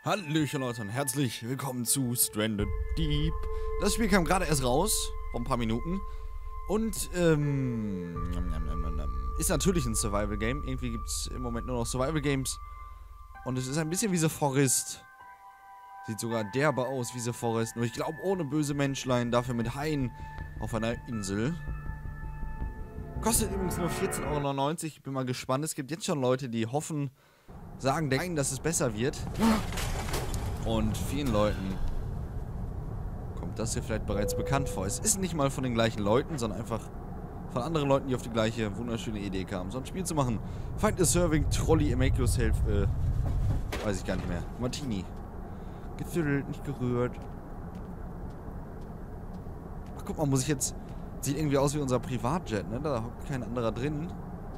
Hallöchen Leute und herzlich willkommen zu Stranded Deep. Das Spiel kam gerade erst raus, vor ein paar Minuten. Und, ist natürlich ein Survival-Game. Irgendwie gibt es im Moment nur noch Survival-Games. Und es ist ein bisschen wie The Forest. Sieht sogar derbe aus wie The Forest. Nur ich glaube ohne böse Menschlein, dafür mit Haien auf einer Insel. Kostet übrigens nur 14,99 €. Ich bin mal gespannt. Es gibt jetzt schon Leute, die hoffen, denken, dass es besser wird. Und vielen Leuten kommt das hier vielleicht bereits bekannt vor. Es ist nicht mal von den gleichen Leuten, sondern einfach von anderen Leuten, die auf die gleiche wunderschöne Idee kamen, so ein Spiel zu machen. Find a Serving, Trolley, make yourself, weiß ich gar nicht mehr. Martini. Gezüttelt, nicht gerührt. Ach, guck mal, muss ich jetzt... Sieht irgendwie aus wie unser Privatjet, ne? Da hockt kein anderer drin.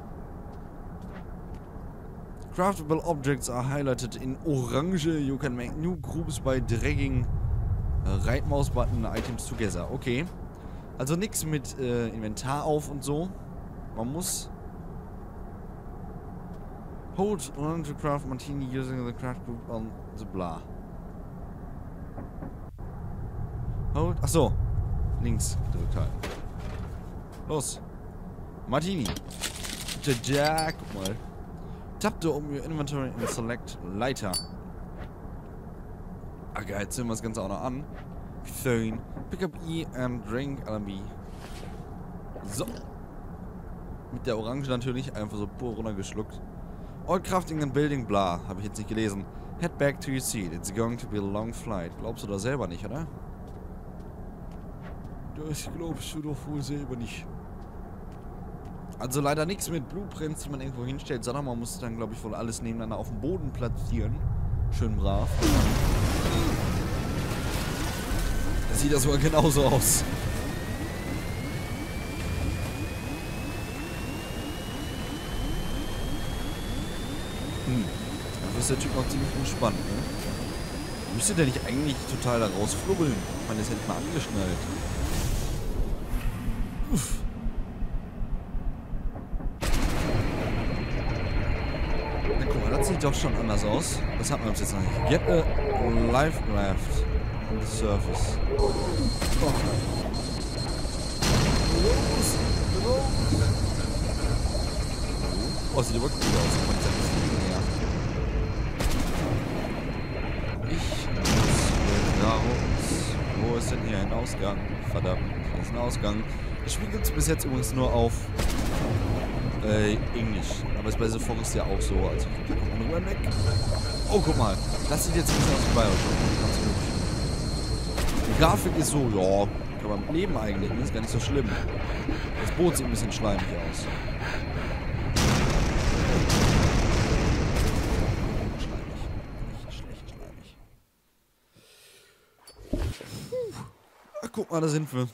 Craftable objects are highlighted in orange. You can make new groups by dragging right mouse button items together. Okay. Also nichts mit Inventar auf und so. Man muss hold on to craft martini using the craft group on the blah. Hold. Achso. Links gedrückt halten. Los. Martini. Jack. Guck mal. Tap to open your inventory and select lighter. Ah geil, jetzt nehmen wir das Ganze auch noch an. Schön. Pick up E and drink LMB. So. Mit der Orange natürlich einfach so pur runtergeschluckt. All crafting and building, bla. Habe ich jetzt nicht gelesen. Head back to your seat. It's going to be a long flight. Glaubst du doch selber nicht, oder? Das glaubst du doch wohl selber nicht. Also leider nichts mit Blueprints, die man irgendwo hinstellt, sondern man muss dann, glaube ich, wohl alles nebeneinander auf dem Boden platzieren. Schön brav. Das sieht ja sogar genauso aus. Dafür ist der Typ noch ziemlich entspannt, ne? Müsste der nicht eigentlich total da rausflubbeln? Man ist ja nicht mal angeschnallt. Uff. Das sieht doch schon anders aus. Das hat man uns jetzt noch nicht. Get a life raft on the surface. Oh. Oh, sieht aber cool aus. Ich muss raus. Wo ist denn hier ein Ausgang? Verdammt, hier ist ein Ausgang. Das Spiel gibt es bis jetzt übrigens nur auf Englisch. Aber ist bei The Forest ja auch so. Also, da kommt man rüber weg. Oh, guck mal. Das sieht jetzt ein bisschen aus wie Bioshock. Die Grafik ist so, ja, kann man mit leben eigentlich. Ne? Ist gar nicht so schlimm. Das Boot sieht ein bisschen schleimig aus. Schleimig. Nicht schlecht schleimig. Ach, guck mal, da sind wir.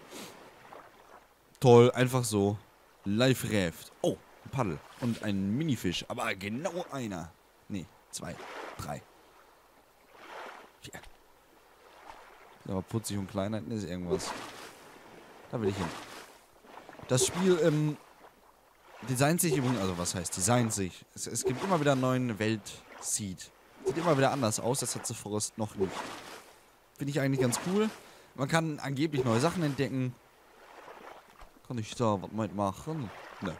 Toll, einfach so. Live Raft. Oh, ein Paddel. Und ein Minifisch. Aber genau einer. Nee, 2, 3, 4. Aber putzig und kleiner ist irgendwas. Da will ich hin. Das Spiel, designt sich übrigens, also was heißt designt sich? Es gibt immer wieder einen neuen Welt-Seed. Sieht immer wieder anders aus, das hat The Forest noch nicht. Finde ich eigentlich ganz cool. Man kann angeblich neue Sachen entdecken. Kann ich da was mitmachen? Ne.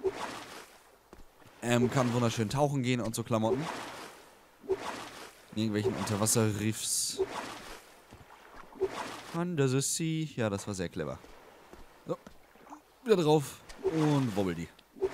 Kann wunderschön tauchen gehen und so Klamotten. In irgendwelchen Unterwasserriffs. Under the sea. Ja, das war sehr clever. So. Wieder drauf. Und wobbel die.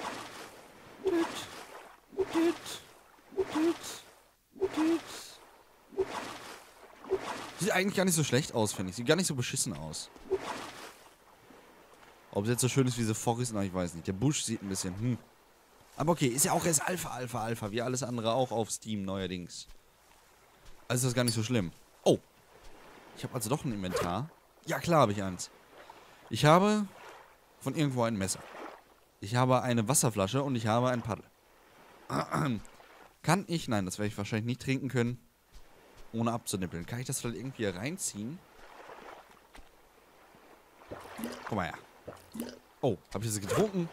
Sieht eigentlich gar nicht so schlecht aus, finde ich. Sieht gar nicht so beschissen aus. Ob es jetzt so schön ist wie The Forest, na, ich weiß nicht. Der Busch sieht ein bisschen, Aber okay, ist ja auch erst Alpha, wie alles andere auch auf Steam neuerdings. Also ist das gar nicht so schlimm. Oh. Ich habe also doch ein Inventar. Ja, klar habe ich eins. Ich habe von irgendwo ein Messer. Ich habe eine Wasserflasche und ich habe ein Paddel. Kann ich, nein, das werde ich wahrscheinlich nicht trinken können, ohne abzunippeln. Kann ich das vielleicht irgendwie hier reinziehen? Komm mal her. Oh, habe ich das getrunken?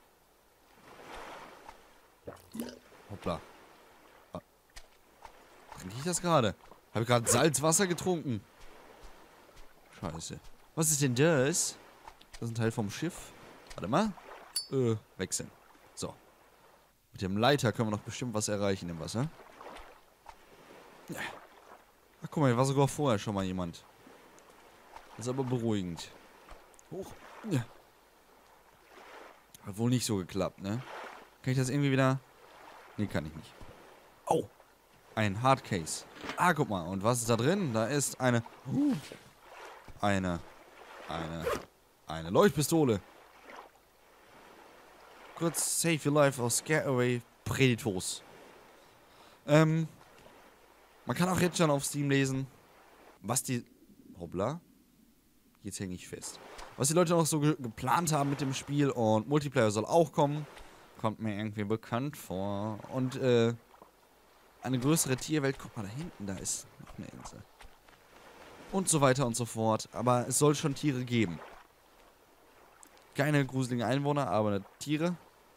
Hoppla. Trinke ich das gerade? Habe ich gerade Salzwasser getrunken? Scheiße. Was ist denn das? Das ist ein Teil vom Schiff. Warte mal. Wechseln. So. Mit dem Leiter können wir noch bestimmt was erreichen im Wasser. Ja. Ach, guck mal, hier war sogar vorher schon mal jemand. Das ist aber beruhigend. Hoch. Ja. Hat wohl nicht so geklappt, ne? Kann ich das irgendwie wieder... Nee, kann ich nicht. Oh. Ein Hardcase. Ah, guck mal. Und was ist da drin? Da ist eine... Eine Leuchtpistole. Kurz save your life or scare away Predators. Man kann auch jetzt schon auf Steam lesen, was die... Hoppla. Jetzt hänge ich fest. Was die Leute noch so geplant haben mit dem Spiel, und Multiplayer soll auch kommen. Kommt mir irgendwie bekannt vor. Und eine größere Tierwelt. Guck mal da hinten, da ist noch eine Insel. Und so weiter und so fort. Aber es soll schon Tiere geben. Keine gruseligen Einwohner, aber Tiere.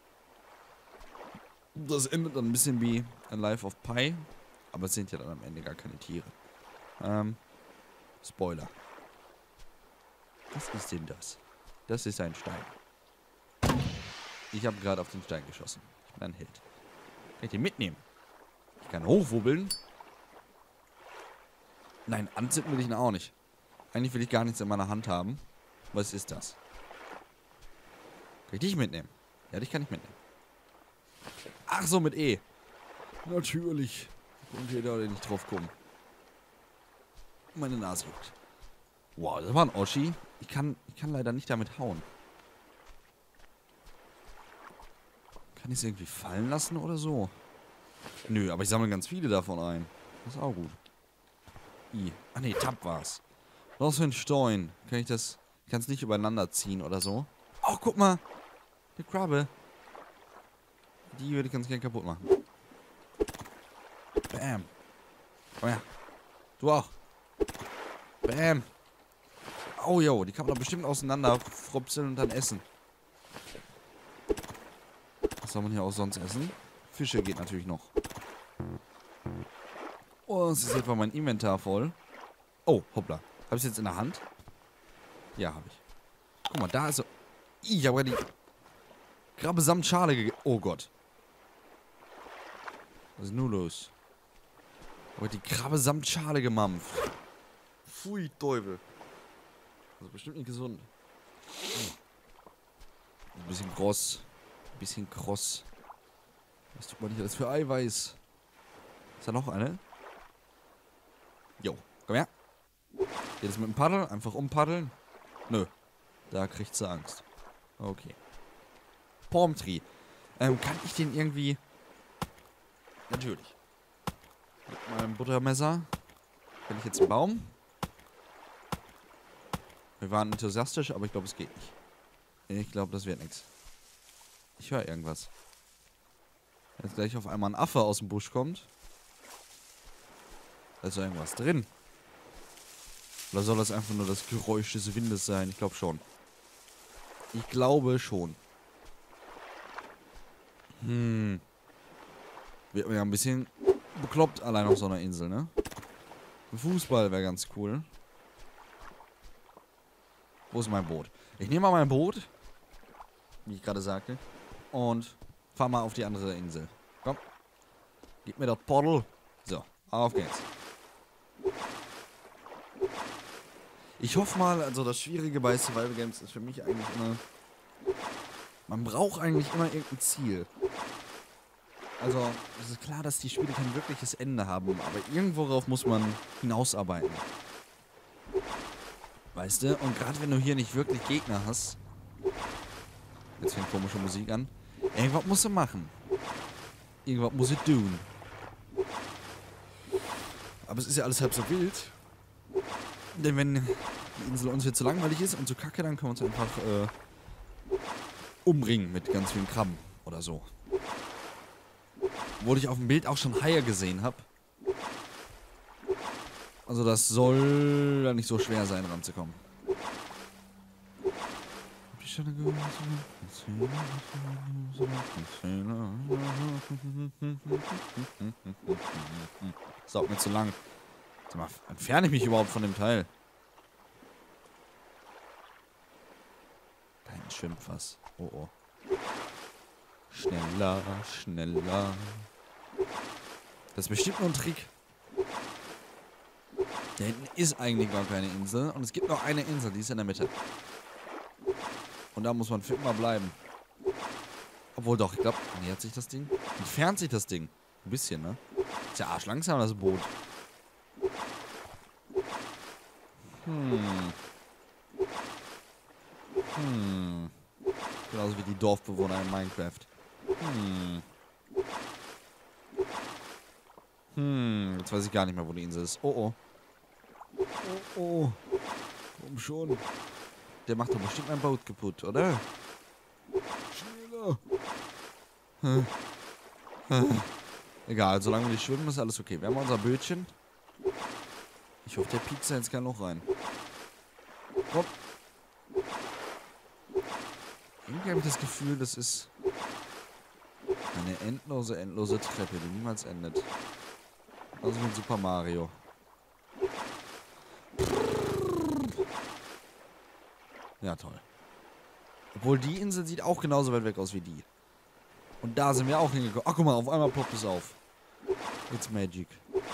Das endet dann ein bisschen wie A Life of Pi. Aber es sind ja dann am Ende gar keine Tiere. Spoiler. Was ist denn das? Das ist ein Stein. Ich habe gerade auf den Stein geschossen. Ich bin ein Held. Kann ich den mitnehmen? Ich kann hochwubbeln. Nein, anzünden will ich ihn auch nicht. Eigentlich will ich gar nichts in meiner Hand haben. Was ist das? Kann ich dich mitnehmen? Ja, dich kann ich mitnehmen. Ach so, mit E. Natürlich. Und hier da nicht drauf kommen. Meine Nase juckt. Wow, das war ein Oschi. Ich kann leider nicht damit hauen. Kann ich es irgendwie fallen lassen oder so? Nö, aber ich sammle ganz viele davon ein. Das ist auch gut. Ah ne, Tab war's. Was für ein Stein. Kann ich das... Ich kann es nicht übereinander ziehen oder so. Oh, guck mal. Eine Krabbe. Die würde ich ganz gerne kaputt machen. Bam. Komm her. Du auch. Bam. Oh, jo, die kann man doch bestimmt auseinander frupseln und dann essen. Was soll man hier auch sonst essen? Fische geht natürlich noch. Oh, es ist etwa mein Inventar voll. Oh, hoppla. Habe ich es jetzt in der Hand? Ja, habe ich. Guck mal, da ist so... Ich habe gerade die Krabbe samt Schale gegessen. Oh Gott. Was ist nun los? Aber die Krabbe samt Schale gemampft. Pfui, Teufel. Das ist bestimmt nicht gesund. Ein bisschen kross. Ein bisschen kross. Was tut man nicht alles für Eiweiß? Ist da noch eine? Jo, komm her. Geht es mit dem Paddel? Einfach umpaddeln? Nö. Da kriegt sie Angst. Okay. Palm Tree. Kann ich den irgendwie... Natürlich. Mit meinem Buttermesser. Will ich jetzt einen Baum? Wir waren enthusiastisch, aber ich glaube, es geht nicht. Ich glaube, das wird nichts. Ich höre irgendwas. Wenn jetzt gleich auf einmal ein Affe aus dem Busch kommt. Da ist irgendwas drin. Oder soll das einfach nur das Geräusch des Windes sein? Ich glaube schon. Ich glaube schon. Wird mir ja ein bisschen bekloppt allein auf so einer Insel, ne? Ein Fußball wäre ganz cool. Wo ist mein Boot? Ich nehme mal mein Boot, wie ich gerade sagte, und fahr mal auf die andere Insel. Komm. Gib mir das Paddel. So, auf geht's. Ich hoffe mal, also das Schwierige bei Survival Games ist für mich eigentlich immer... Man braucht eigentlich immer irgendein Ziel. Also, es ist klar, dass die Spiele kein wirkliches Ende haben, aber irgendworauf muss man hinausarbeiten. Weißt du? Und gerade wenn du hier nicht wirklich Gegner hast... Jetzt fängt komische Musik an. Irgendwas musst du machen. Irgendwas musst du tun. Aber es ist ja alles halb so wild. Denn wenn die Insel uns jetzt zu langweilig ist und zu kacke, dann können wir uns einfach umbringen mit ganz vielen Krabben oder so. Obwohl ich auf dem Bild auch schon Haie gesehen habe. Also das soll ja nicht so schwer sein, ranzukommen. Hab ich Das dauert mir zu lang. Sag mal, entferne ich mich überhaupt von dem Teil? Da hinten schwimmt was. Oh oh. Schneller, schneller. Das ist bestimmt nur ein Trick. Da hinten ist eigentlich gar keine Insel. Und es gibt noch eine Insel, die ist in der Mitte. Und da muss man für immer bleiben. Obwohl doch, ich glaube, nähert sich das Ding? Entfernt sich das Ding? Ein bisschen, ne? Ist ja arschlangsam, das Boot. Genauso wie die Dorfbewohner in Minecraft. Jetzt weiß ich gar nicht mehr, wo die Insel ist. Oh oh. Oh oh. Komm schon. Der macht doch bestimmt mein Boot kaputt, oder? Schneller. Egal, solange wir nicht schwimmen, ist alles okay. Wir haben unser Bötchen. Ich hoffe, der piekt da jetzt kein Loch rein. Komm. Irgendwie habe ich das Gefühl, das ist eine endlose Treppe, die niemals endet. Also wie in Super Mario. Ja, toll. Obwohl die Insel sieht auch genauso weit weg aus wie die. Und da sind wir auch hingekommen. Ach, guck mal, auf einmal ploppt es auf. It's magic.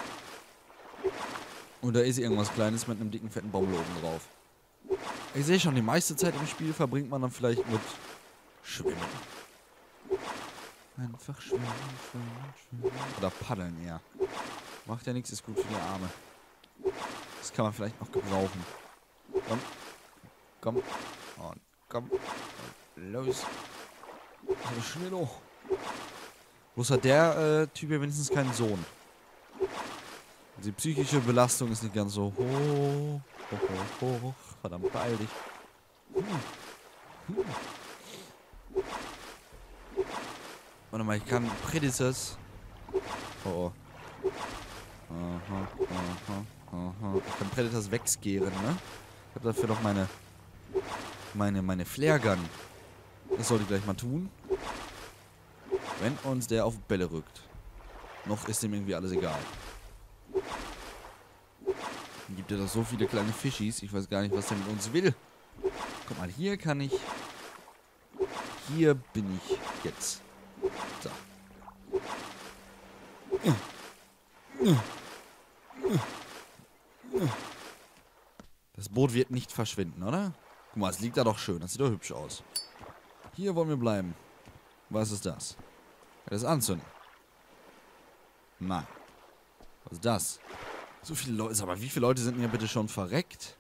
Und da ist irgendwas Kleines mit einem dicken, fetten Baumel oben drauf. Ich sehe schon, die meiste Zeit im Spiel verbringt man dann vielleicht mit Schwimmen. Einfach schwimmen, schwimmen. Oder paddeln eher. Macht ja nichts, ist gut für die Arme. Das kann man vielleicht noch gebrauchen. Komm. Komm. Und komm. Und los. So schnell hoch. Bloß hat der Typ ja wenigstens keinen Sohn. Die psychische Belastung ist nicht ganz so hoch. Hoch. Verdammt, beeil dich. Warte mal, ich kann Predators. Oh. Ich kann Predators wegskehren, ne? Ich habe dafür doch meine Flare Gun. Das sollte ich gleich mal tun. Wenn uns der auf Bälle rückt. Noch ist dem irgendwie alles egal. Dann gibt er doch so viele kleine Fischis. Ich weiß gar nicht, was der mit uns will. Guck mal, hier kann ich. Hier bin ich jetzt. So. Das Boot wird nicht verschwinden, oder? Guck mal, es liegt da doch schön. Das sieht doch hübsch aus. Hier wollen wir bleiben. Was ist das? Das ist anzünden. Nein. Was ist das? So viele Leute. Aber wie viele Leute sind denn hier bitte schon verreckt?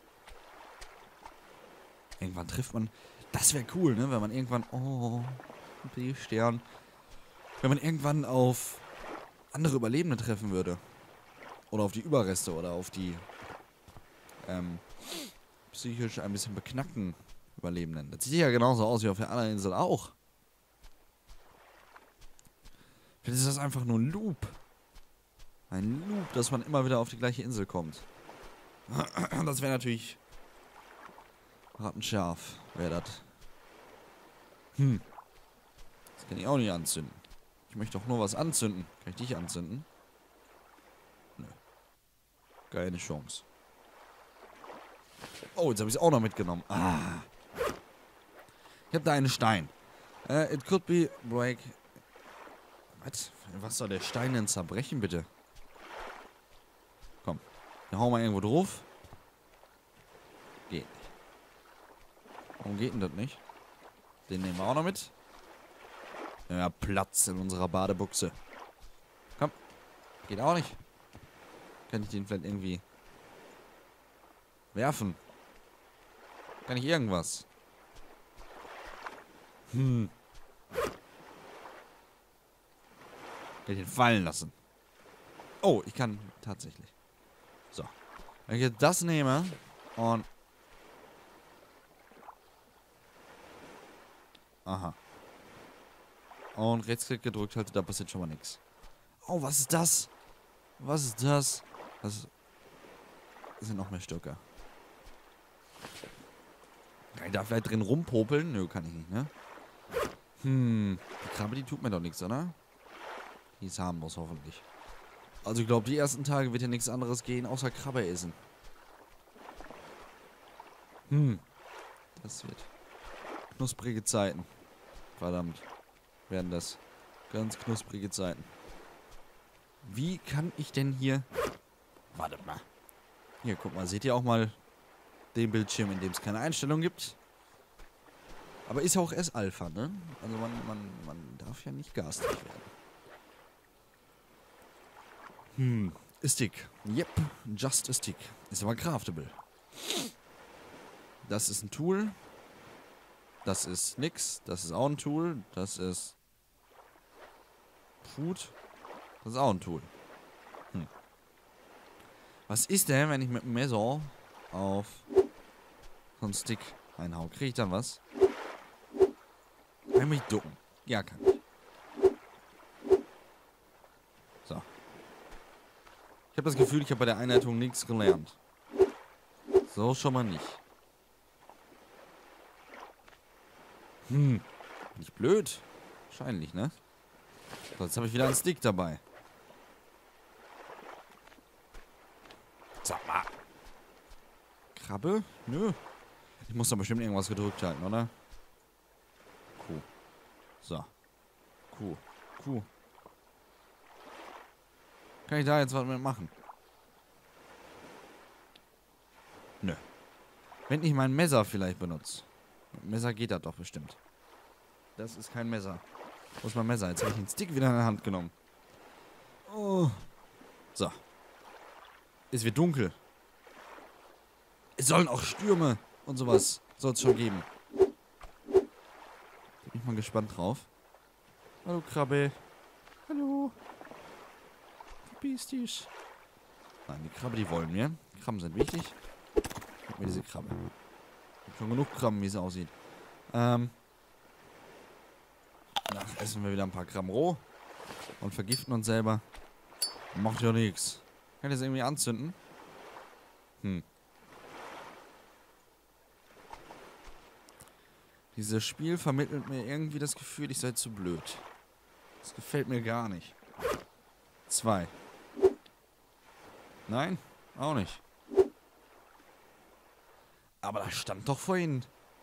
Irgendwann trifft man. Das wäre cool, ne? Wenn man irgendwann. Oh, die Stern. Wenn man irgendwann auf andere Überlebende treffen würde. Oder auf die Überreste oder auf die psychisch ein bisschen beknackten Überlebenden. Das sieht ja genauso aus wie auf der anderen Insel auch. Vielleicht ist das einfach nur ein Loop. Ein Loop, dass man immer wieder auf die gleiche Insel kommt. Das wäre natürlich rattenscharf, wäre das. Das kann ich auch nicht anzünden. Ich möchte doch nur was anzünden. Kann ich dich anzünden? Nö. Keine Chance. Oh, jetzt habe ich es auch noch mitgenommen. Ah. Ich habe da einen Stein. It could be break. Was soll der Stein denn zerbrechen, bitte? Komm. Wir hauen mal irgendwo drauf. Geht nicht. Warum geht denn das nicht? Den nehmen wir auch noch mit. Ja, Platz in unserer Badebuchse. Komm. Geht auch nicht. Kann ich den vielleicht irgendwie werfen? Kann ich irgendwas? Kann ich den fallen lassen? Oh, ich kann tatsächlich. So. Wenn ich jetzt das nehme und... Aha. Und Rechtsklick gedrückt halte, da passiert schon mal nichts. Oh, was ist das? Was ist das? Das sind noch mehr Stöcker. Kann ich da vielleicht drin rumpopeln? Nö, kann ich nicht, ne? Die Krabbe, die tut mir doch nichts, oder? Die ist harmlos, hoffentlich. Also ich glaube, die ersten Tage wird ja nichts anderes gehen, außer Krabbe essen. Das wird knusprige Zeiten. Verdammt. Werden das ganz knusprige Zeiten. Wie kann ich denn hier... Wartet mal. Hier, guck mal. Seht ihr auch mal den Bildschirm, in dem es keine Einstellung gibt? Aber ist ja auch erst Alpha, ne? Also man darf ja nicht garstig werden. A Stick. Yep, just a Stick. Ist aber craftable. Das ist ein Tool. Das ist nix. Das ist auch ein Tool. Das ist Food. Das ist auch ein Tool. Was ist denn, wenn ich mit dem Messer auf so einen Stick einhau? Kriege ich dann was? Kann ich mich ducken? Ja, kann ich. So. Ich habe das Gefühl, ich habe bei der Einleitung nichts gelernt. So schon mal nicht. Bin ich blöd? Wahrscheinlich, ne? So, jetzt habe ich wieder einen Stick dabei. Sag mal. Krabbe? Nö. Ich muss da bestimmt irgendwas gedrückt halten, oder? Kuh. So. Kuh. Kann ich da jetzt was mit machen? Nö. Wenn ich mein Messer vielleicht benutze. Mit dem Messer geht das doch bestimmt. Das ist kein Messer. Wo ist mein Messer? Jetzt habe ich den Stick wieder in der Hand genommen. Oh. So. Es wird dunkel. Es sollen auch Stürme und sowas soll es schon geben. Bin ich mal gespannt drauf. Hallo Krabbe. Hallo. Verpiss dich. Nein, die Krabbe, die wollen wir. Krabben sind wichtig. Gib mir diese Krabbe. Ich habe schon genug Krabben, wie es aussieht. Ach, essen wir wieder ein paar Krabben roh. Und vergiften uns selber. Macht ja nichts. Kann ich das irgendwie anzünden? Dieses Spiel vermittelt mir irgendwie das Gefühl, ich sei zu blöd. Das gefällt mir gar nicht. 2. Nein? Auch nicht. Aber da stand doch vorhin.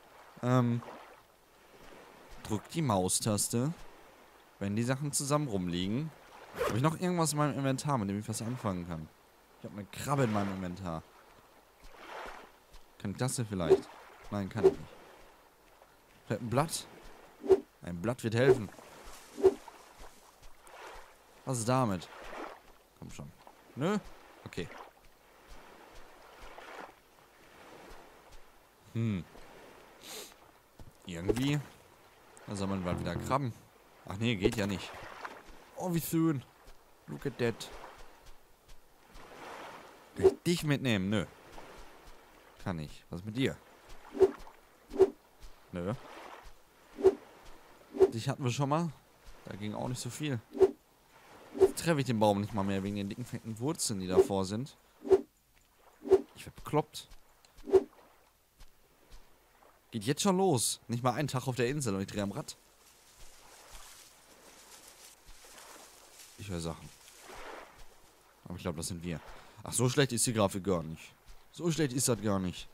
Drück die Maustaste, wenn die Sachen zusammen rumliegen. Habe ich noch irgendwas in meinem Inventar, mit dem ich was anfangen kann? Ich habe eine Krabbe in meinem Inventar. Kann ich das denn vielleicht? Nein, kann ich nicht. Vielleicht ein Blatt? Ein Blatt wird helfen. Was ist damit? Komm schon. Nö? Okay. Irgendwie. Da soll man bald wieder Krabben. Ach nee, geht ja nicht. Oh, wie schön. Look at that. Kann ich dich mitnehmen? Nö. Kann ich. Was ist mit dir? Nö. Dich hatten wir schon mal. Da ging auch nicht so viel. Jetzt treffe ich den Baum nicht mal mehr wegen den dicken, fetten Wurzeln, die davor sind. Ich werde bekloppt. Geht jetzt schon los. Nicht mal einen Tag auf der Insel und ich drehe am Rad. Ich höre Sachen. Aber ich glaube, das sind wir. Ach, so schlecht ist die Grafik gar nicht. So schlecht ist das gar nicht.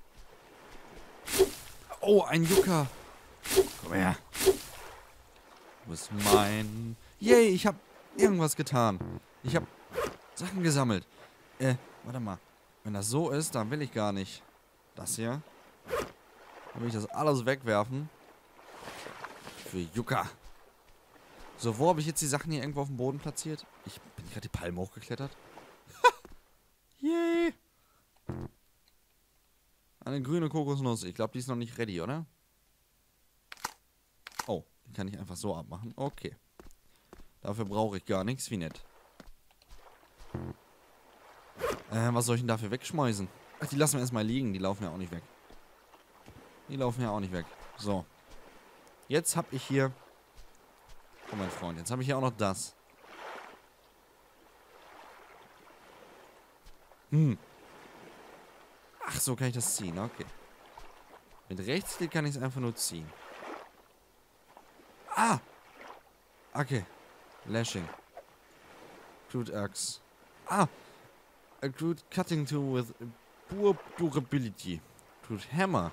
Oh, ein Yucca. Komm her. Du bist mein... Yay, ich habe irgendwas getan. Ich habe Sachen gesammelt. Warte mal. Wenn das so ist, dann will ich gar nicht. Das hier. Dann will ich das alles wegwerfen. Für Yucca. So, wo habe ich jetzt die Sachen hier irgendwo auf dem Boden platziert? Ich bin gerade die Palme hochgeklettert. Yay. Eine grüne Kokosnuss. Ich glaube, die ist noch nicht ready, oder? Oh, die kann ich einfach so abmachen. Okay. Dafür brauche ich gar nichts. Wie nett. Was soll ich denn dafür wegschmeißen? Ach, die lassen wir erstmal liegen. Die laufen ja auch nicht weg. Die laufen ja auch nicht weg. So. Jetzt habe ich hier... Oh, mein Freund. Jetzt habe ich hier auch noch das. Ach, so kann ich das ziehen. Okay. Mit Rechtsklick kann ich es einfach nur ziehen. Ah! Okay. Lashing. Crude Axe. Ah! A crude cutting tool with poor durability. Crude Hammer.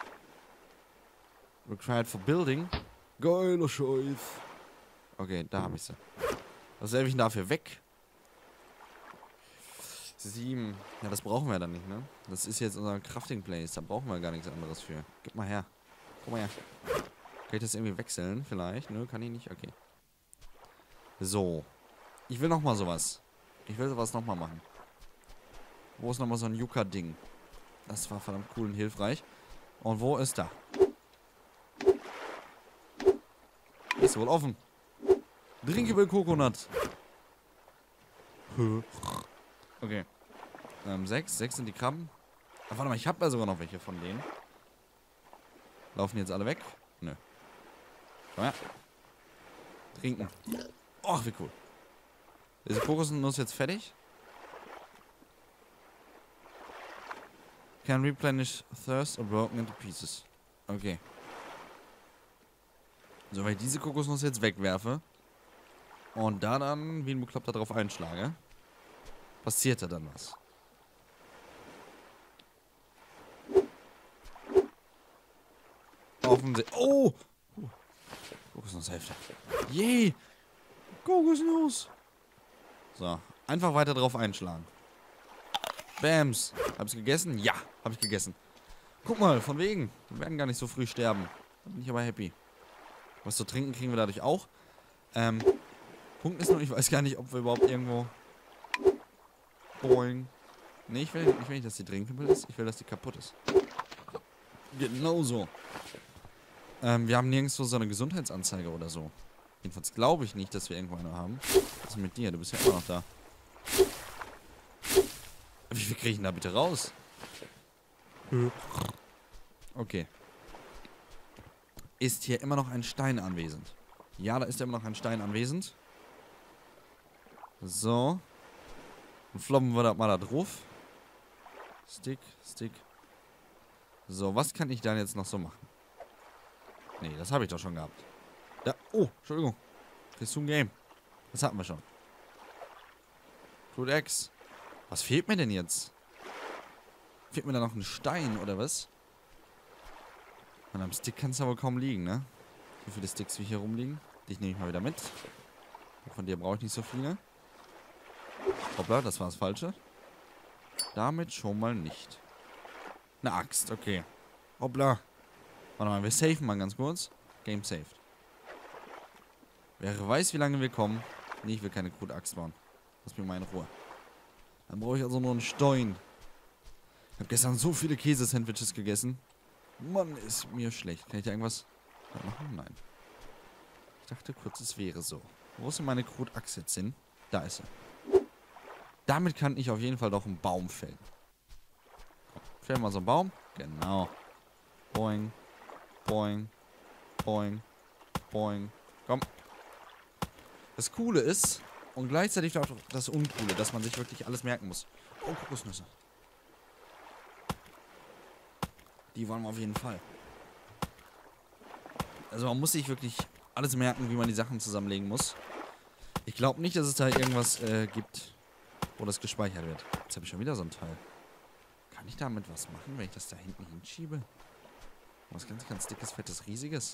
Required for building. Geiler Scheiß. Okay, da habe ich sie. Was werfe ich denn dafür weg? 7. Ja, das brauchen wir dann nicht, ne? Das ist jetzt unser Crafting Place. Da brauchen wir gar nichts anderes für. Gib mal her. Guck mal her. Kann ich das irgendwie wechseln? Vielleicht? Nö, kann ich nicht? Okay. So. Ich will nochmal sowas. Ich will sowas nochmal machen. Wo ist nochmal so ein Yucca-Ding? Das war verdammt cool und hilfreich. Und wo ist da? Ist wohl offen. Drinkable Coconut. Okay. 6. 6 sind die Krabben. Ach, warte mal, ich habe ja sogar noch welche von denen. Laufen jetzt alle weg? Nö. Komm her. Trinken. Och, wie cool. Diese Kokosnuss jetzt fertig. Can replenish thirst or broken into pieces. Okay. So, wenn ich diese Kokosnuss jetzt wegwerfe und da dann wie ein Bekloppter drauf einschlage, passiert da dann was. Offensichtlich. Oh! Kokosnusshälfte. Yay! Kokosnuss! So, einfach weiter drauf einschlagen. Bams. Hab ich's gegessen? Ja, hab ich gegessen. Guck mal, von wegen. Wir werden gar nicht so früh sterben. Da bin ich aber happy. Was zu trinken kriegen wir dadurch auch. Punkt ist nur, ich weiß gar nicht, ob wir überhaupt irgendwo... Boing. Nee, ich will nicht, dass die drinkable ist. Ich will, dass die kaputt ist. Genau so. Wir haben nirgendwo so eine Gesundheitsanzeige oder so. Jedenfalls glaube ich nicht, dass wir irgendwo eine haben. Was ist mit dir? Du bist ja immer noch da. Wie viel kriege ich denn da bitte raus? Okay. Ist hier immer noch ein Stein anwesend? Ja, da ist immer noch ein Stein anwesend. So. Und floppen wir da mal da drauf. Stick, Stick. So, was kann ich dann jetzt noch so machen? Nee, das habe ich doch schon gehabt. Da, oh, Entschuldigung. Kriegst du ein Game. Das hatten wir schon. Crude Axe. Was fehlt mir denn jetzt? Fehlt mir da noch ein Stein, oder was? Und am Stick kann es ja wohl kaum liegen, ne? Wie viele Sticks wie hier rumliegen? Dich nehme ich mal wieder mit. Von dir brauche ich nicht so viele. Hoppla, das war das Falsche. Damit schon mal nicht. Eine Axt, okay. Hoppla. Warte mal, wir safen mal ganz kurz. Game saved. Wer weiß, wie lange wir kommen. Nee, ich will keine Crude Axt bauen. Lass mich mal in Ruhe. Dann brauche ich also nur einen Stein. Ich habe gestern so viele Käsesandwiches gegessen. Mann, ist mir schlecht. Kann ich da irgendwas machen? Nein. Ich dachte kurz, es wäre so. Wo ist denn meine Crude Axt jetzt hin? Da ist sie. Damit kann ich auf jeden Fall doch einen Baum fällen. Komm, fällen wir so einen Baum. Genau. Boing. Boing. Boing. Boing. Komm. Das Coole ist, und gleichzeitig auch das Uncoole, dass man sich wirklich alles merken muss. Oh, Kokosnüsse. Die wollen wir auf jeden Fall. Also man muss sich wirklich alles merken, wie man die Sachen zusammenlegen muss. Ich glaube nicht, dass es da irgendwas gibt, wo das gespeichert wird. Jetzt habe ich schon wieder so ein Teil. Kann ich damit was machen, wenn ich das da hinten hinschiebe? Was ganz, ganz dickes, fettes, riesiges.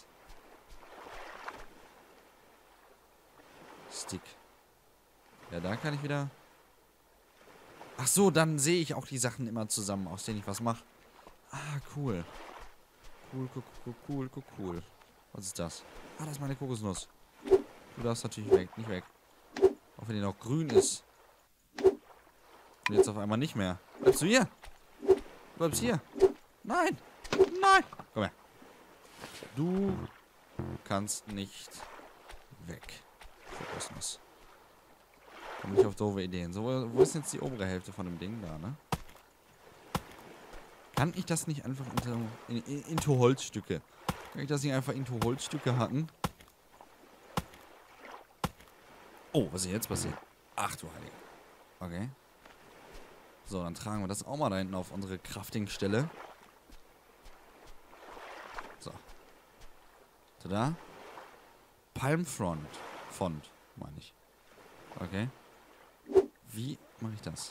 Stick. Ja, da kann ich wieder... Ach so, dann sehe ich auch die Sachen immer zusammen, aus denen ich was mache. Ah, cool. Cool, cool, cool, cool, cool, cool. Was ist das? Ah, das ist meine Kokosnuss. Du darfst natürlich weg, nicht weg. Auch wenn die noch grün ist. Und jetzt auf einmal nicht mehr. Bleibst du hier? Du bleibst hier. Nein. Nein. Komm her. Du kannst nicht weg. Kokosnuss. Komm nicht auf doofe Ideen. So, wo ist jetzt die obere Hälfte von dem Ding da, ne? Kann ich das nicht einfach into Holzstücke? Kann ich das nicht einfach into Holzstücke hacken? Oh, was ist jetzt passiert? Ach du Heilige. Okay. So, dann tragen wir das auch mal da hinten auf unsere Crafting-Stelle. Da. Palmfront. Font, meine ich. Okay. Wie mache ich das?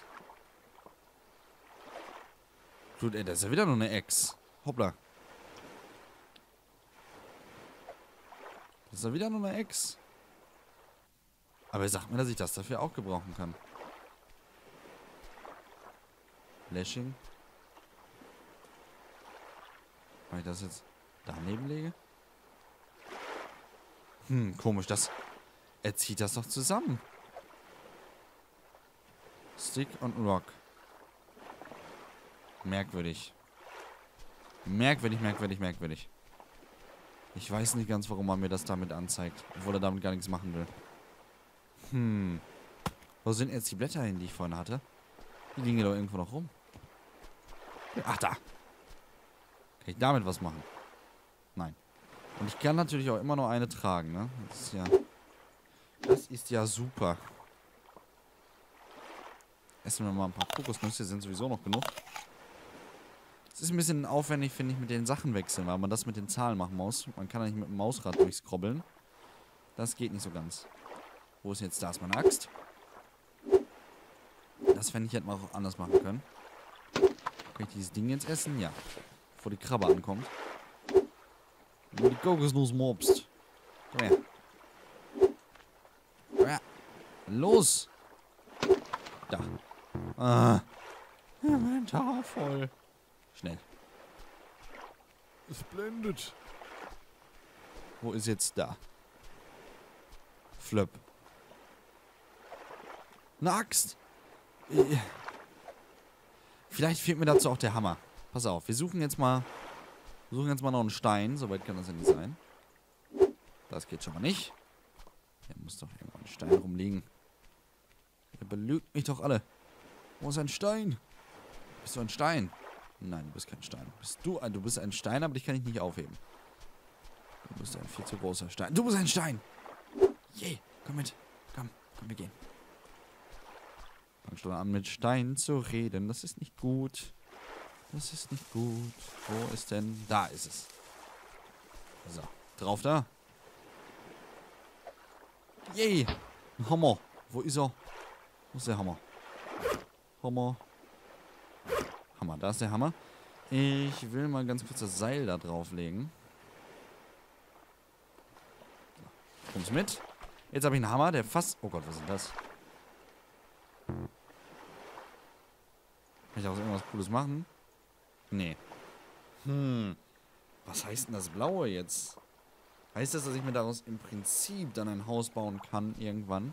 Gut, ey, das ist ja wieder nur eine Ex. Hoppla. Das ist ja wieder nur eine Ex. Aber er sagt mir, dass ich das dafür auch gebrauchen kann. Lashing. Weil ich das jetzt daneben lege? Komisch, das... Er zieht das doch zusammen. Stick und Rock. Merkwürdig. Merkwürdig, merkwürdig, merkwürdig. Ich weiß nicht ganz, warum er mir das damit anzeigt. Obwohl er damit gar nichts machen will. Wo sind jetzt die Blätter hin, die ich vorhin hatte? Die liegen doch irgendwo noch rum. Ach, da. Kann ich damit was machen? Nein. Und ich kann natürlich auch immer nur eine tragen, ne? Das ist ja super. Essen wir mal ein paar Kokosnüsse, sind sowieso noch genug. Es ist ein bisschen aufwendig, finde ich, mit den Sachen wechseln, weil man das mit den Zahlen machen muss. Man kann ja nicht mit dem Mausrad durchscrobbeln. Das geht nicht so ganz. Wo ist jetzt? Da ist meine Axt. Das fände ich, hätte man auch anders machen können. Kann ich dieses Ding jetzt essen? Ja. Bevor die Krabbe ankommt. Wenn du die Kokosnuss mobst. Komm her. Komm her. Los! Da. Ah. Inventar voll. Schnell. Es blendet. Wo ist jetzt da? Flöpp. Eine Axt. Vielleicht fehlt mir dazu auch der Hammer. Pass auf, wir suchen jetzt mal noch einen Stein. Soweit kann das ja nicht sein. Das geht schon mal nicht. Hier muss doch irgendwo ein Stein rumliegen. Ihr belügt mich doch alle. Wo ist ein Stein? Bist du ein Stein? Nein, du bist kein Stein. Du bist ein Stein, aber dich kann ich nicht aufheben. Du bist ein viel zu großer Stein. Du bist ein Stein! Yay, komm mit. Komm, wir gehen. Fang schon an, mit Stein zu reden. Das ist nicht gut. Das ist nicht gut. Wo ist denn? Da ist es. So, drauf da. Yay! Ein Hammer. Wo ist er? Wo ist der Hammer? Hammer, da ist der Hammer. Ich will mal ganz kurz das Seil da drauflegen. So, kommst mit. Jetzt habe ich einen Hammer, der fast... Oh Gott, was ist denn das? Kann ich daraus irgendwas Cooles machen? Nee. Was heißt denn das Blaue jetzt? Heißt das, dass ich mir daraus im Prinzip dann ein Haus bauen kann irgendwann?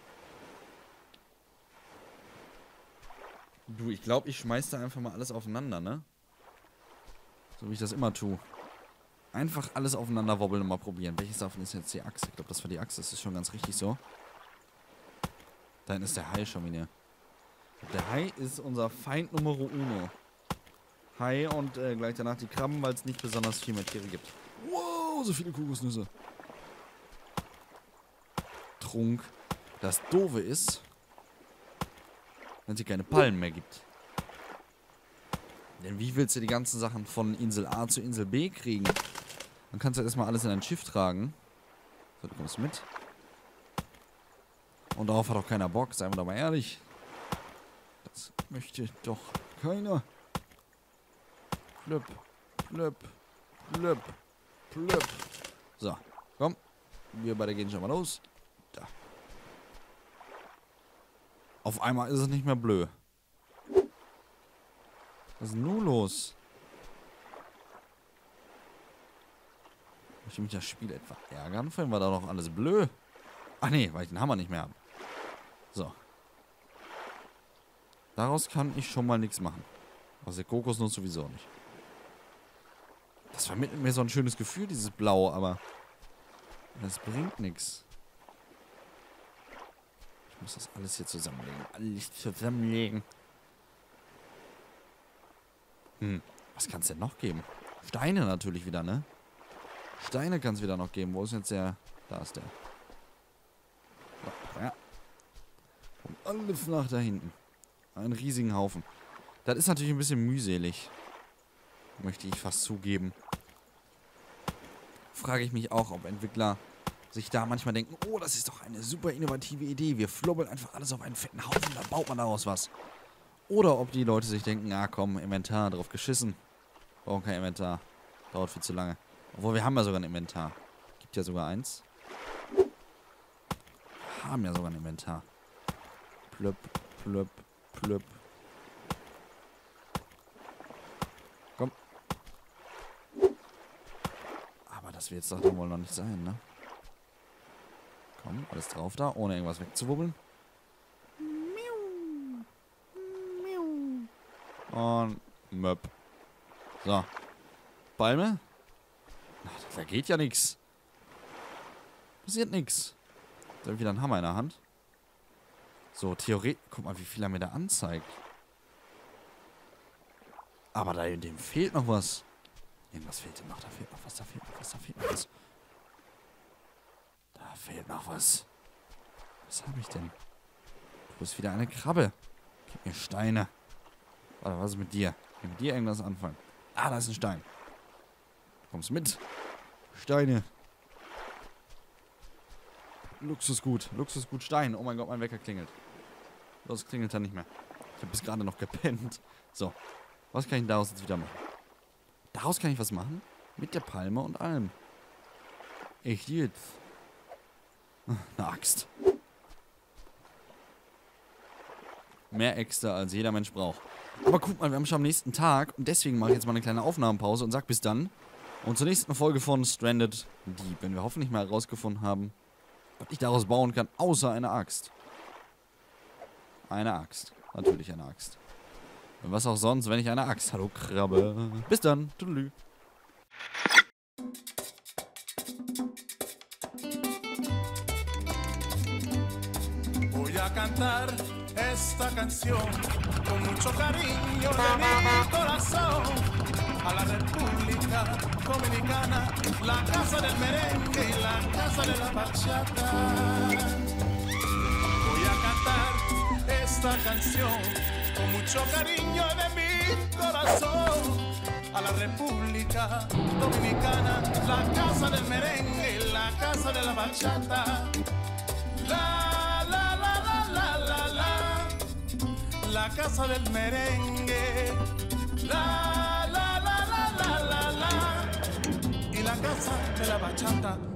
Du, ich glaube, ich schmeiß da einfach mal alles aufeinander, ne? So wie ich das immer tue. Einfach alles aufeinander wobbeln und mal probieren. Welches davon ist jetzt die Axt? Ich glaube, das war die Axt. Das ist schon ganz richtig so. Da hinten ist der Hai schon wieder. Der Hai ist unser Feind Nummer uno. Hai und gleich danach die Krabben, weil es nicht besonders viel mehr Tiere gibt. Wow, so viele Kokosnüsse. Trunk. Das Doofe ist, wenn es hier keine Palmen mehr gibt. Denn wie willst du die ganzen Sachen von Insel A zu Insel B kriegen? Dann kannst du erstmal alles in ein Schiff tragen. So, du kommst mit. Und darauf hat auch keiner Bock, seien wir doch mal ehrlich. Das möchte doch keiner. Plöpp, plöpp, plöpp, plöpp. So, komm. Wir beide gehen schon mal los. Da. Auf einmal ist es nicht mehr blöd. Was ist denn nun los? Möchte mich das Spiel etwa ärgern? Vorhin war da noch alles blöd. Ach nee, weil ich den Hammer nicht mehr habe. So. Daraus kann ich schon mal nichts machen. Aus der Kokosnuss sowieso nicht. Das vermittelt mir so ein schönes Gefühl, dieses Blau, aber das bringt nichts. Ich muss das alles hier zusammenlegen. Alles zusammenlegen. Was kann es denn noch geben? Steine natürlich wieder, ne? Steine kann es wieder noch geben. Wo ist jetzt der? Da ist der. So, ja. Und alles nach da hinten. Einen riesigen Haufen. Das ist natürlich ein bisschen mühselig. Möchte ich fast zugeben. frage ich mich auch, ob Entwickler sich da manchmal denken, oh, das ist doch eine super innovative Idee. Wir flubbeln einfach alles auf einen fetten Haufen, dann baut man daraus was. Oder ob die Leute sich denken, ah komm, Inventar, drauf geschissen. Brauchen kein Inventar. Dauert viel zu lange. Obwohl, wir haben ja sogar ein Inventar. Gibt ja sogar eins. Wir haben ja sogar ein Inventar. Plöpp, plöpp, plöpp. Komm. Aber das wird es doch dann wohl noch nicht sein, ne? Komm, alles drauf da, ohne irgendwas wegzuwubbeln. Und Möp. So. Palme. Ach, da geht ja nichts. Passiert nichts. Da habe ich wieder einen Hammer in der Hand. So, theoretisch. Guck mal, wie viel er mir da anzeigt. Aber da dem fehlt noch was. Irgendwas fehlt ihm noch. Da fehlt noch was, da fehlt noch was, da fehlt noch was. Da fehlt noch was. Was habe ich denn? Du bist wieder eine Krabbe. Gib mir Steine. Warte, was ist mit dir? Kann ich mit dir irgendwas anfangen? Ah, da ist ein Stein. Du kommst mit. Steine. Luxusgut. Luxusgut Stein. Oh mein Gott, mein Wecker klingelt. Los, klingelt er nicht mehr. Ich habe bis gerade noch gepennt. So. Was kann ich daraus jetzt wieder machen? Daraus kann ich was machen? Mit der Palme und allem. Echt jetzt. Eine Axt. Mehr Äxte, als jeder Mensch braucht. Aber guck mal, wir haben schon am nächsten Tag und deswegen mache ich jetzt mal eine kleine Aufnahmepause und sag bis dann. Und zur nächsten Folge von Stranded Deep, wenn wir hoffentlich mal herausgefunden haben, was ich daraus bauen kann, außer eine Axt. Eine Axt. Natürlich eine Axt. Und was auch sonst, wenn ich eine Axt. Hallo Krabbe. Bis dann. Tudelü. Voy a cantar esta canción con mucho cariño de mi corazón a la República Dominicana, la casa del merengue y la casa de la bachata. Voy a cantar esta canción con mucho cariño de mi corazón a la República Dominicana, la casa del merengue y la casa de la bachata. La casa del merengue, la y la casa de la bachata.